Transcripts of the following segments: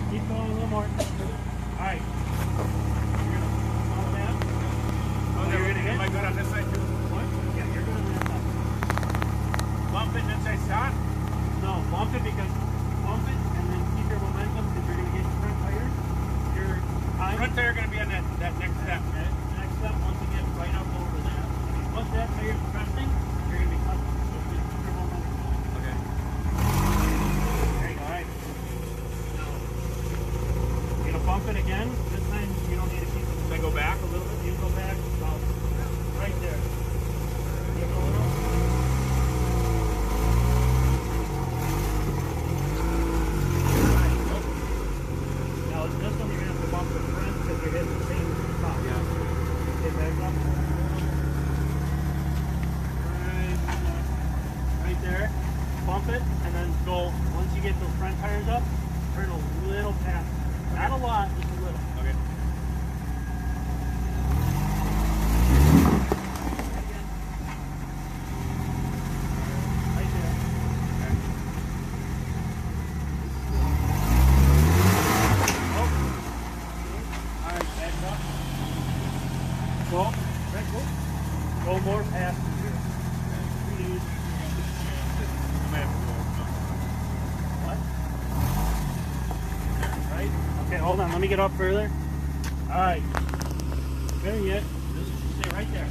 Keep going a little more. Alright. You're gonna follow down. Oh, you're gonna get my good on this side too? What? Yeah, you're good on that side. Bump it and then say stop? No, bump it and then keep your momentum because you're gonna get your front tire. Your Front tire gonna be on that next step. Okay. Next step, once again, right up over that. Once that tire's cresting, you're gonna be cutting. So just keep your momentum. Okay. There you go, alright. Now, you're gonna bump it again. This time you don't need to keep it. Then go back a little bit? You go back about right there. You go a little. Now this one you're gonna have to bump the front because you're hitting the same spot. Yeah. Get back up. Right there. Bump it and then go, once you get those front tires up, turn a little past. Not a lot, just a little. Okay. Right there. Oh. Alright, back up. Go. Right, go. Go more past here. Please. I might have to go. What? Right? Okay, hold on. Let me get up further. Alright. There yet. Just stay right there.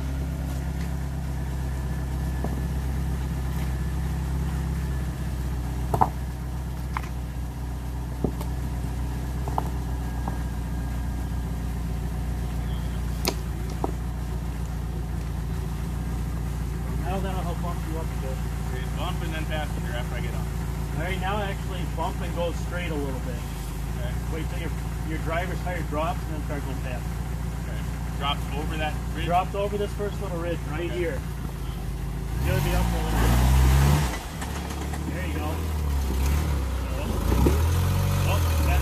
Now that'll help bump you up a bit. Okay, bump and then passenger after I get on. Alright, now actually bump and go straight a little bit. Okay. Wait till your driver's tire drops and then start going fast. Okay. Drops over that ridge? Drops over this first little ridge right here. It's gonna be up a little bit. There you go. Oh, that's.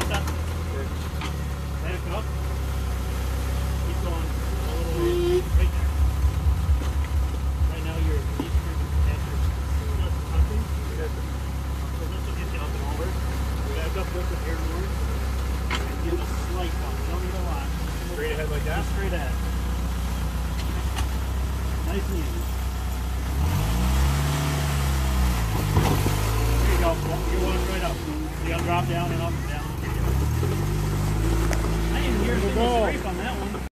Back up. Keep going a little way. Right there. Right now you're eastern after less touching. So this will get you up and over. Back up with the air more. And give a slight bump. You don't need a lot. Straight ahead like that? Just straight ahead. Nice and easy. There you go. You're going right up. You gotta drop down and up and down. I didn't hear a single scrape on that one.